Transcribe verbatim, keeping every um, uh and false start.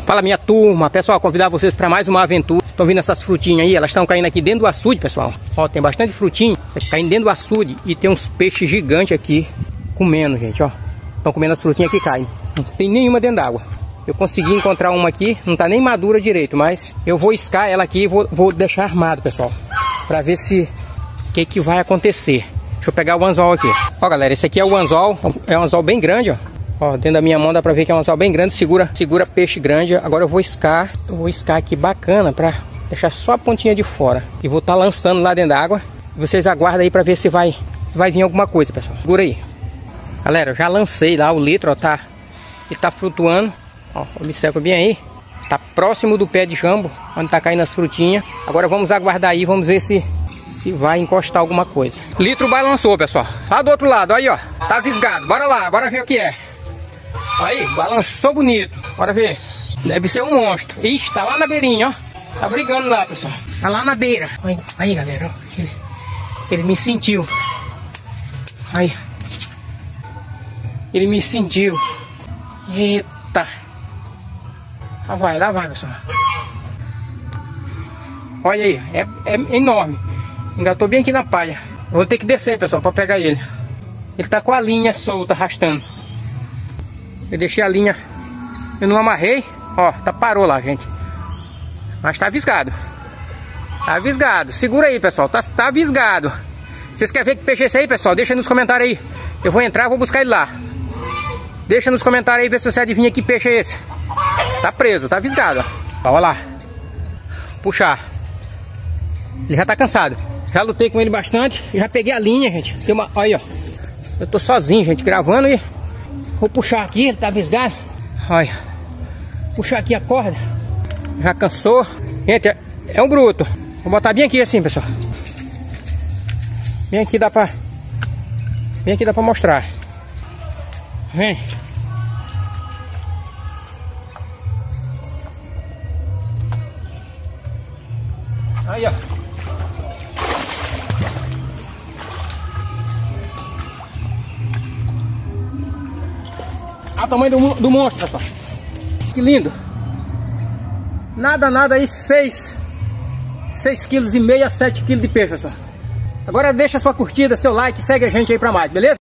Fala, minha turma, pessoal, convidar vocês para mais uma aventura. Estão vendo essas frutinhas aí? Elas estão caindo aqui dentro do açude, pessoal. Ó, tem bastante frutinha caindo dentro do açude e tem uns peixes gigantes aqui comendo, gente, ó. Estão comendo as frutinhas que caem. Não tem nenhuma dentro d'água. Eu consegui encontrar uma aqui, não tá nem madura direito, mas eu vou iscar ela aqui e vou, vou deixar armado, pessoal, para ver se o que que vai acontecer. Deixa eu pegar o anzol aqui. Ó, galera, esse aqui é o anzol, é um anzol bem grande, ó. Ó, dentro da minha mão dá pra ver que é um anzol bem grande, segura, segura peixe grande. Agora eu vou iscar, eu vou iscar aqui bacana pra deixar só a pontinha de fora. E vou estar tá lançando lá dentro da água. Vocês aguardam aí pra ver se vai, se vai vir alguma coisa, pessoal. Segura aí. Galera, eu já lancei lá o litro, ó, tá, ele tá flutuando. Ó, observa bem aí. Tá próximo do pé de jambo, onde tá caindo as frutinhas. Agora vamos aguardar aí, vamos ver se, se vai encostar alguma coisa. Litro balançou, pessoal. Lá do outro lado, aí ó, tá visgado. Bora lá, bora ver o que é. Aí, balançou bonito. Bora ver. Deve ser um monstro. Ixi, tá lá na beirinha, ó. Tá brigando lá, pessoal. Tá lá na beira. Aí, aí galera, ó. Ele, ele me sentiu. Aí. Ele me sentiu. Eita. Lá vai, lá vai, pessoal. Olha aí, é, é enorme. Engatou bem aqui na palha. Eu vou ter que descer, pessoal, pra pegar ele. Ele tá com a linha solta, arrastando. Eu deixei a linha, eu não amarrei, ó, tá, parou lá, gente. Mas tá visgado. Tá visgado, segura aí, pessoal, tá, tá visgado. Vocês querem ver que peixe é esse aí, pessoal? Deixa nos comentários aí. Eu vou entrar, vou buscar ele lá. Deixa nos comentários aí, ver se você adivinha que peixe é esse. Tá preso, tá visgado, ó. Olha lá. Puxar. Ele já tá cansado. Já lutei com ele bastante, já peguei a linha, gente. Tem uma, aí, ó. Eu tô sozinho, gente, gravando e... Vou puxar aqui, ele tá visgado. Olha. Puxar aqui a corda. Já cansou. Gente, é, é um bruto. Vou botar bem aqui assim, pessoal. Bem aqui dá pra... Bem aqui dá pra mostrar. Vem. Aí, ó. Olha o tamanho do, do monstro, pessoal. Que lindo. Nada, nada aí, seis quilos e meio a sete quilos de peixe, pessoal. Agora deixa sua curtida, seu like, segue a gente aí pra mais, beleza?